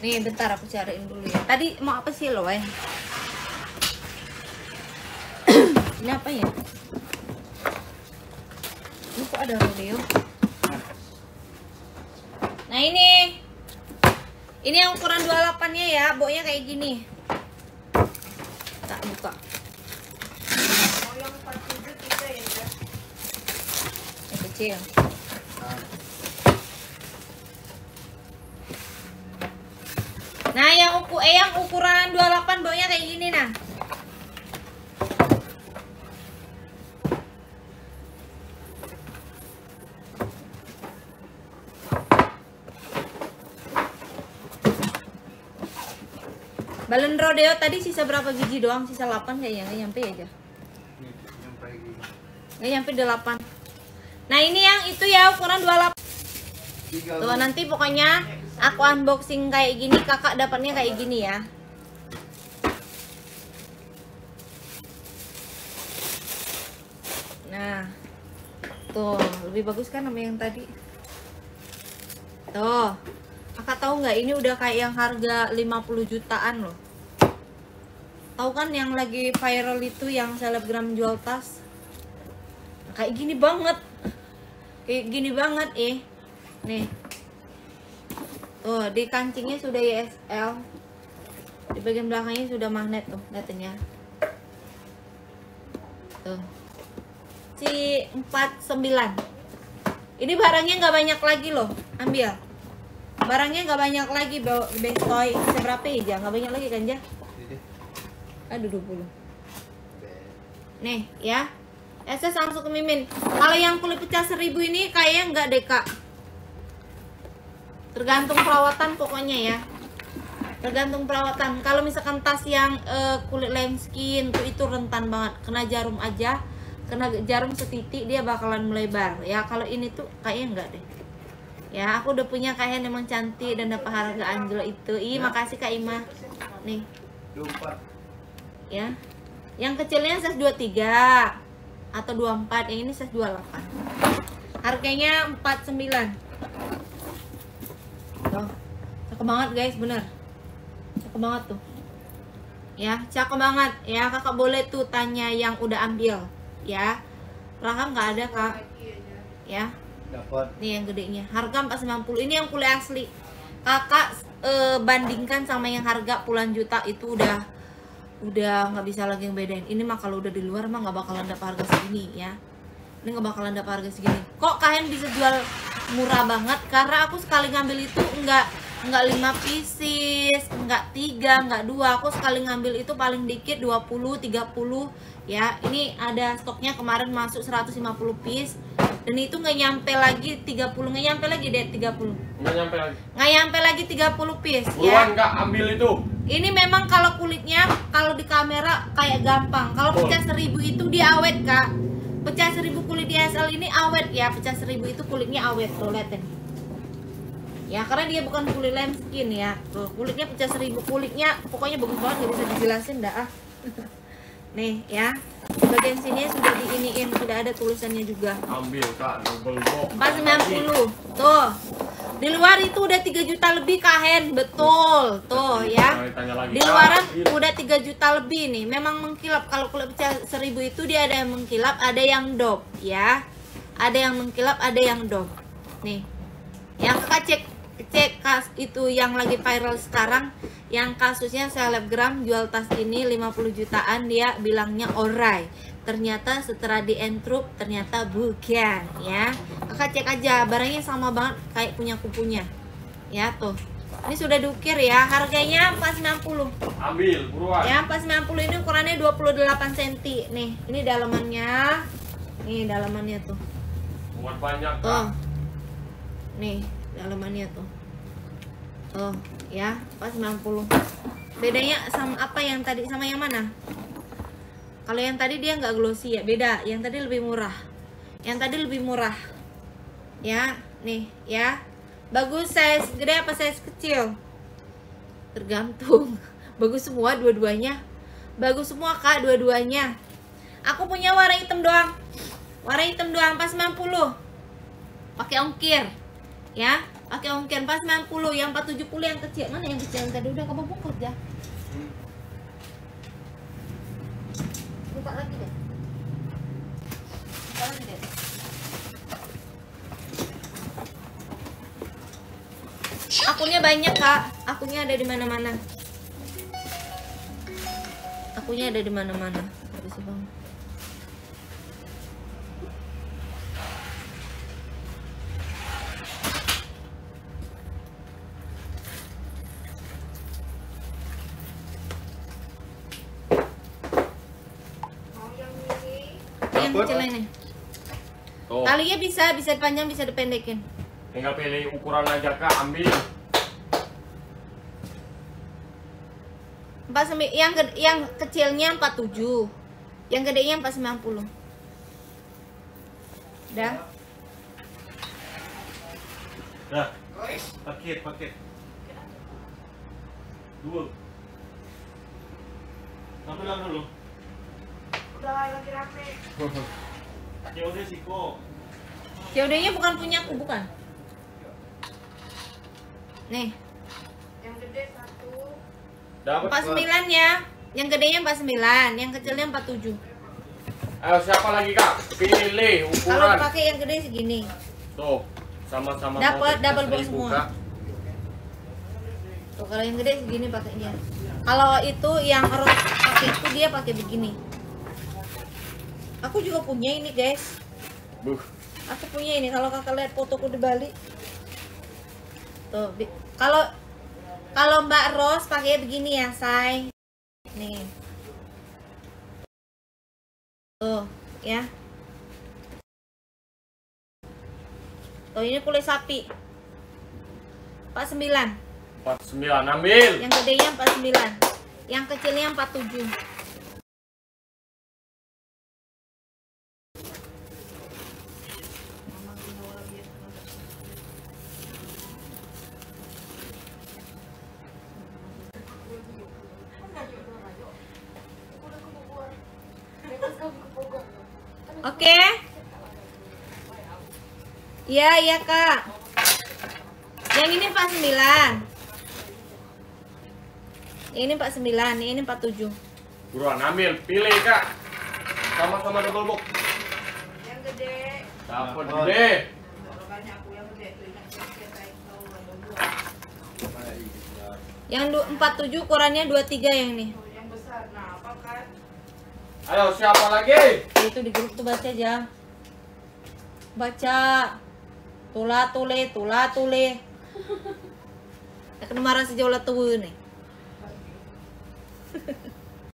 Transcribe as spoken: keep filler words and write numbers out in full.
Nih bentar aku cariin dulu ya. Tadi mau apa sih lo ya? Ini apa ya? Ini kok ada rodeo? Nah ini, ini yang ukuran dua puluh delapan nya ya, boknya kayak gini. Tak buka. Oh, yang empat puluh tujuh kita ya, ya. Yang kecil. Nah yang uku, eh yang ukuran dua puluh delapan baunya kayak gini nah. Balon rodeo tadi sisa berapa biji doang? Sisa delapan kayaknya, nggak nyampe aja. Nggak nyampe delapan. Nah ini yang itu ya ukuran dua puluh delapan. Tuh nanti pokoknya aku unboxing kayak gini, kakak dapatnya kayak gini ya. Nah, tuh lebih bagus kan sama yang tadi. Tuh, kakak tahu nggak ini udah kayak yang harga lima puluh jutaan loh. Tahu kan yang lagi viral itu yang selebgram jual tas? Nah, kayak gini banget, kayak gini banget eh. Nih. Tuh, di kancingnya sudah Y S L. Di bagian belakangnya sudah magnet tuh, lihatnya. Tuh. Si empat puluh sembilan. Ini barangnya nggak banyak lagi loh. Ambil. Barangnya nggak banyak lagi, Best Toy. Seberapa aja? Nggak banyak lagi kan, Ja? Aduh, dua puluh. Nih, ya. S S langsung ke Mimin. Kalau yang kulit pecah seribu ini kayaknya nggak deh, Kak. Tergantung perawatan pokoknya ya. Tergantung perawatan. Kalau misalkan tas yang uh, kulit lamskin tuh itu rentan banget. Kena jarum aja, kena jarum setitik dia bakalan melebar. Ya kalau ini tuh kayaknya enggak deh. Ya aku udah punya kain emang cantik dan dapat harga anjlok itu. Ih makasih Kak Ima. Nih. Ya. Yang kecilnya size dua puluh tiga atau dua puluh empat. Yang ini size dua puluh delapan. Harganya empat puluh sembilan. Tuh, cakep banget guys, bener, cakep banget tuh, ya, cakep banget, ya, kakak boleh tuh tanya yang udah ambil, ya, Raham nggak ada kak, ya, dapat, nih yang gedenya, harga empat ratus sembilan puluh, ini yang kulit asli, kakak eh, bandingkan sama yang harga puluhan juta itu udah, udah nggak bisa lagi ngebedain, ini mah kalau udah di luar mah nggak bakalan dapat harga segini, ya, ini nggak bakalan dapat harga segini, kok kalian bisa jual murah banget karena aku sekali ngambil itu enggak enggak lima pieces, enggak tiga, enggak dua. Aku sekali ngambil itu paling dikit dua puluh, tiga puluh ya. Ini ada stoknya kemarin masuk seratus lima puluh piece dan itu nggak nyampe lagi tiga puluh, nggak nyampe lagi deh tiga puluh. Nggak nyampe lagi. Nggak nyampe lagi tiga puluh piece ya. Buruan Kak ambil itu. Ini memang kalau kulitnya kalau di kamera kayak gampang. Kalau pecah seribu itu dia awet Kak. Pecah seribu kulit D S L ini awet ya, pecah seribu itu kulitnya awet tuh, liatin ya, karena dia bukan kulit lamskin ya, tuh kulitnya pecah seribu, kulitnya pokoknya bagus banget, gak bisa dijelasin dah ah. Nih ya, bagian sini sudah diiniin, sudah ada tulisannya juga. Ambil Kak, double box empat ratus sembilan puluh tuh, di luar itu udah tiga juta lebih kahen, betul tuh ya, di luaran udah tiga juta lebih nih. Memang mengkilap, kalau kulit pecah seribu itu dia ada yang mengkilap, ada yang dop ya, ada yang mengkilap, ada yang dop nih. Yang kakak cek cek kas itu yang lagi viral sekarang, yang kasusnya selebgram jual tas ini lima puluh jutaan, dia bilangnya orai, ternyata setelah di entrup ternyata bukan ya. Kakak cek aja, barangnya sama banget kayak punya kupunya ya. Tuh ini sudah diukir ya, harganya empat ratus sembilan puluh. Ambil buruan ya, empat ratus sembilan puluh. Ini ukurannya dua puluh delapan sentimeter nih. Ini dalamannya, nih dalamannya tuh buat banyak tuh, nih dalamannya tuh tuh ya, empat ratus sembilan puluh. Bedanya sama apa yang tadi, sama yang mana? Kalau yang tadi dia nggak glossy ya, beda. Yang tadi lebih murah. Yang tadi lebih murah. Ya, nih ya. Bagus size gede apa size kecil? Tergantung. Bagus semua dua-duanya. Bagus semua Kak, dua-duanya. Aku punya warna hitam doang. Warna hitam doang empat ratus sembilan puluh. Pakai ongkir. Ya, Pakai ongkian pas sembilan puluh, yang empat tujuh puluh yang kecil. Mana yang kecil tadi udah kamu bungkus ya? Buka lagi deh. Buka lagi deh. Akunnya banyak, Kak. Akunnya ada di mana-mana. Akunnya ada di mana-mana. Habis Bang. Mau yang ini? Yang Dapet. kecil ini. Tuh, Talinya bisa, bisa dipanjang, bisa dipendekin. tinggal pilih ukuran aja Kak, ambil. Empat semi, yang gede, yang kecilnya empat tujuh, yang gedenya empat sembilan puluh. Dah. Dah. Paket, paket. Dua. Ambil dulu. Udah lagi rame. Ya udah sih kok. Yaudah bukan punya aku, bukan. Nih, Yang gede satu. Dapat. empat sembilan ya. Yang gedenya empat sembilan, yang kecilnya empat tujuh. Ayo siapa lagi Kak? Pilih Kalau ukuran. dipakai yang gede segini. Tuh, sama-sama. Dapat motif double box seribu, semua. Kak. Tuh, kalau yang gede segini pakainya. Kalau itu yang harus pakai itu dia pakai begini. Aku juga punya ini, guys. Buh. Aku punya ini. Kalau kakak lihat fotoku di Bali. Tuh, bi- kalau kalau Mbak Ros pakai begini ya, say. Nih. Tuh, ya. Tuh, ini kulit sapi. empat sembilan. empat puluh sembilan ambil. Yang gedenya empat sembilan. Yang kecilnya empat tujuh. Oke. Iya, iya, Kak. Yang ini empat sembilan. Yang ini empat sembilan, yang ini empat tujuh. Buruan ambil, pilih Kak. Sama-sama double box. Yang gede. Dapat gede. Makanya aku yang gede tuh ingat kita itu ada dua. Yang du- empat tujuh ukurannya dua tiga yang ini. Tuh, yang besar. Nah, apa kan? Ayo siapa lagi? Ya, itu di grup tuh baca aja. Baca. Tula tule, tula tule. Aku marah sejauh lah tuh nih.